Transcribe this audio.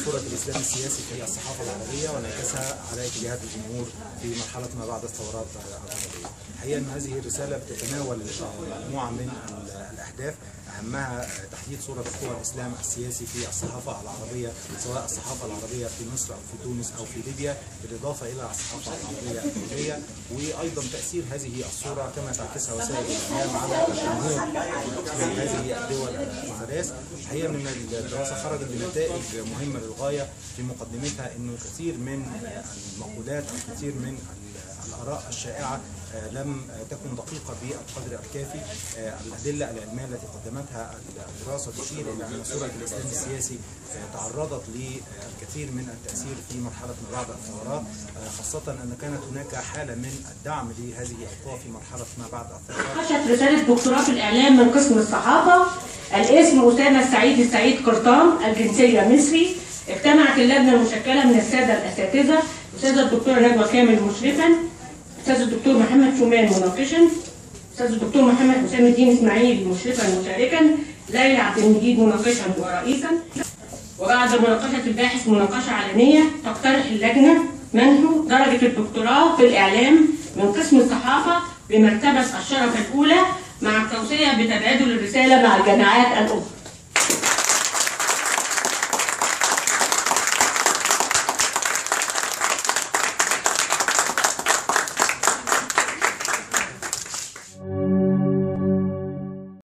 صورة الإسلام السياسي في الصحافة العربية وانعكاسها على اتجاهات الجمهور في مرحلة ما بعد الثورات العربية. الحقيقة أن هذه الرسالة بتتناول مجموعة من الأهداف، أهمها تحديد صورة قوى الإسلام السياسي في الصحافة العربية، سواء الصحافة العربية في مصر أو في تونس أو في ليبيا، بالإضافة إلى الصحافة العربية الدولية، وأيضا تأثير هذه الصورة كما تعكسها وسائل الإعلام على الجمهور في هذه الدول الثلاث. الحقيقة من الدراسة خرجت بنتائج مهمة للغاية، في مقدمتها أنه كثير من المقولات أو كثير من الآراء الشائعة لم تكن دقيقة بالقدر الكافي. الأدلة العلمية التي قدمتها الدراسة تشير إلى أن صورة الإسلام السياسي تعرضت لكثير من التأثير في مرحلة ما بعد الثورات، خاصة أن كانت هناك حالة من الدعم لهذه القوى في مرحلة ما بعد الثورات. ناقشت رسالة دكتوراه في الإعلام من قسم الصحافة. الاسم أسامة السعيد قرطان، الجنسية مصري. اجتمعت اللجنة المشكلة من السادة الأساتذة، الأستاذة الدكتورة نجوى كامل مشرفا، الأستاذ الدكتور محمد شومان مناقشا، الأستاذ الدكتور محمد حسام الدين إسماعيل مشرفا مشاركا، ليلى عبد المجيد مناقشا ورئيسا. وبعد مناقشة الباحث مناقشة علنية، تقترح اللجنة منح درجة الدكتوراه في الإعلام من قسم الصحافة بمرتبة الشرف الأولى، مع التوصية بتبادل الرسالة مع الجامعات الأخرى.